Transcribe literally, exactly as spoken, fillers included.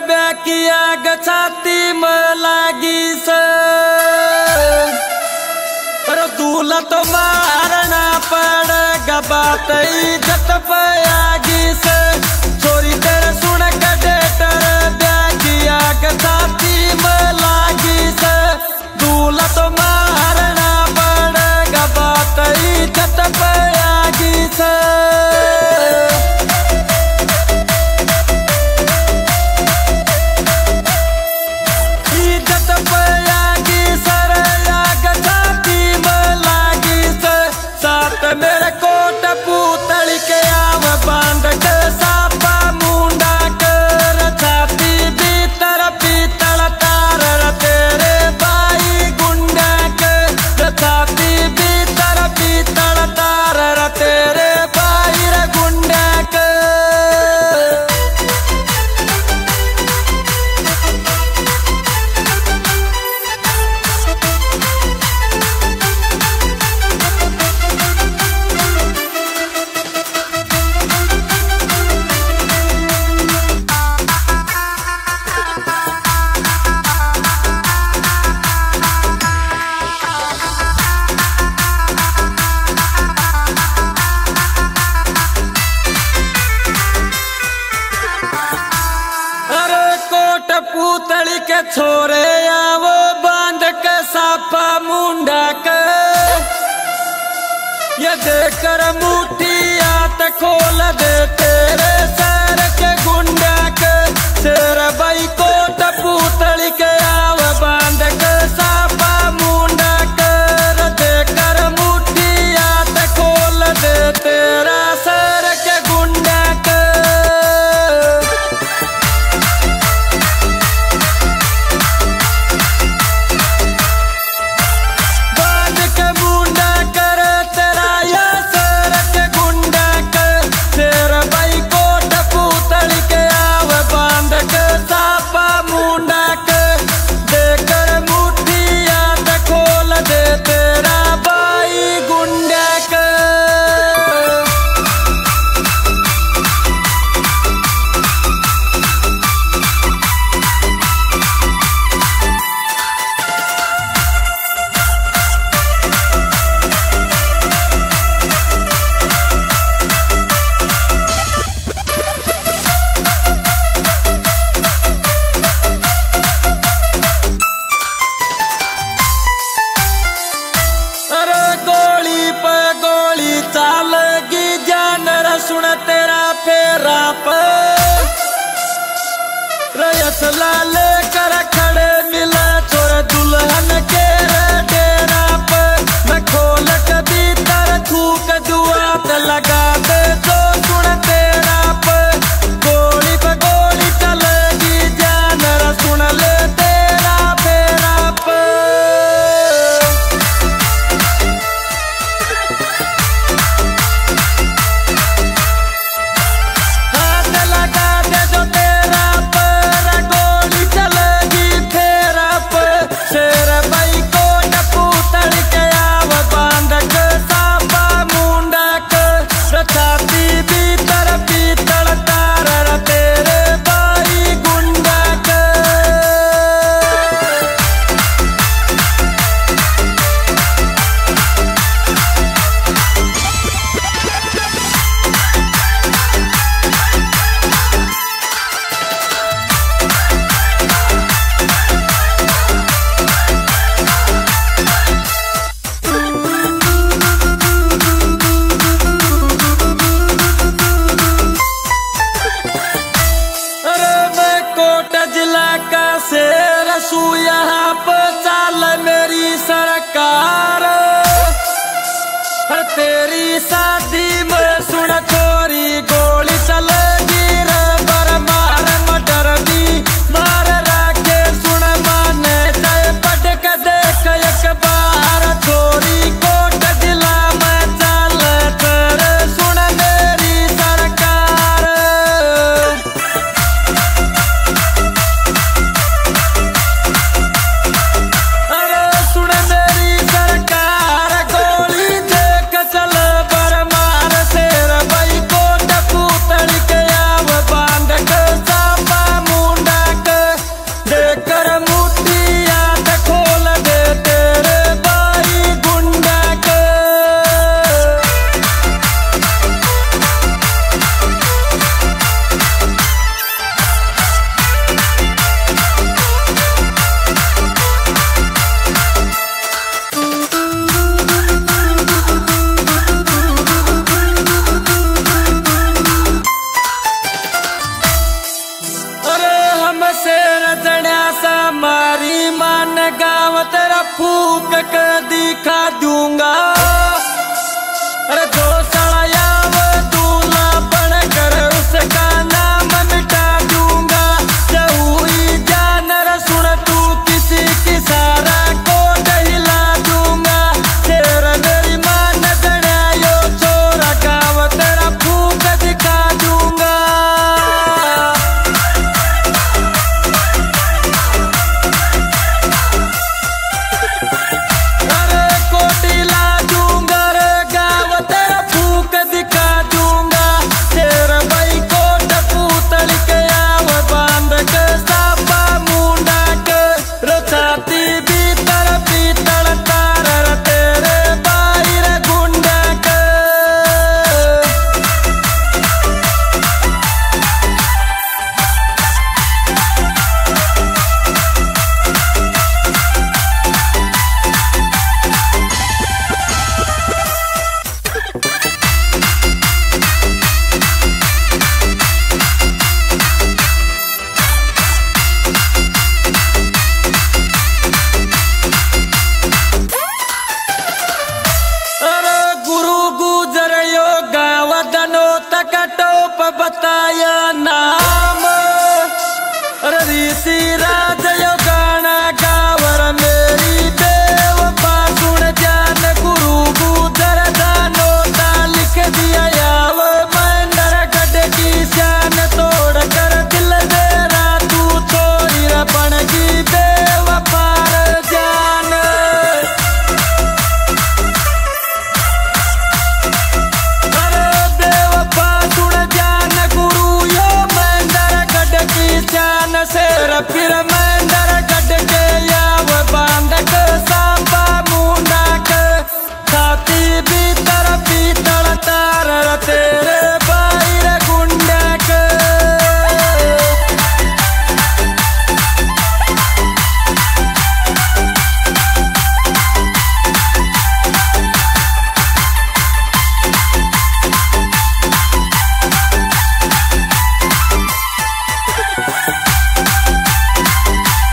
ब्याकिया गछाती में लागी से पर दूल्हा तो मारना पड़ेगा बात इज्जत पे आगी से चोरी तेरे सुन के डेटर ब्याकिया गछाती में लागी से दूल्हा तो मारना पड़ेगा बात इज्जत पे आगी से मेरे कोट पूतली के आव बांध के सापा मुंडा कर छाती भीतर पीतल तार तेरे भाई गुंडा के छाती भीतर पीतल तार तेरे भाई रे गुंडा के पूतली के छोरे आवो बांध के सापा मुंडा के ये देकर मुठिया त खोल दे तेरे सर के गुंडा के शेर भाई कोट पूतली के आव बांध के सापा मुंडा कर देकर मुठिया त खोल दे तेरा सर के गुंडा के सुन तेरा फेरा पर रसला लेकर खड़े मिला छोड़ दुल्हन के डेरा पर मैं खोल के भीतर थूक दुआत लगा दे जो सुन तेरा पर गोली पे गोली चलेगी जान सुन ले तेरा फेरा पर यहाँ पर चाल मेरी सरकार तेरी शादी में सुन चोरी गोली चलेगी रे बर मार मटर भी मार राखे सुन माने चाहे पट के देख एक बार चोरी कोट जिला में चाल तेरे सुन मेरी सरकार गोली देख चल बर मार शेर भाई कोट फूक कर दिखा दूंगा। अरे जो सड़ायाव दूल्हा बन कर उसका नाम मिटा दूंगा। जहुई जानर सुन तू किसी की सारा को दहिला दूंगा। तेरा मेरी मान दड़ायो छोरा गाँव तेरा फूक दिखा दूंगा। टोप बताया नाम ऋषि राज यो गाना गावर मेरी बेवफा सुन जान। गुरु गुजर दानो ता लिख दिया याव मंडर गड्ढे की शान। तोड़ कर दिल मेरा तू छोरी रपन की बेवफा जान। शेर फिर मैं